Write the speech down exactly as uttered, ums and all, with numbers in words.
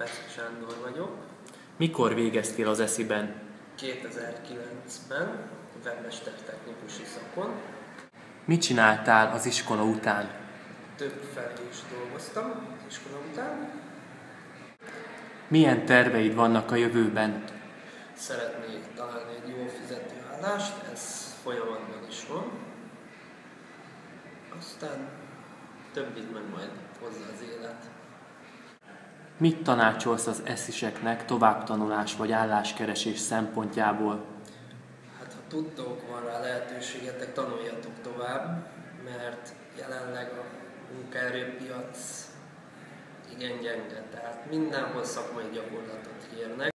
Bece Sándor vagyok. Mikor végeztél az esziben? kétezer-kilencben webmestertechnikusi szakon. Mit csináltál az iskola után? Több felé is dolgoztam az iskola után. Milyen terveid vannak a jövőben? Szeretnék találni egy jól fizető állást, ez folyamatban is van. Aztán többit meg majd hozza az élet. Mit tanácsolsz az esziseknek továbbtanulás vagy álláskeresés szempontjából? Hát ha tudtok, van rá lehetőségetek, tanuljatok tovább, mert jelenleg a munkaerőpiac igen gyenge, tehát mindenhol szakmai gyakorlatot kérnek.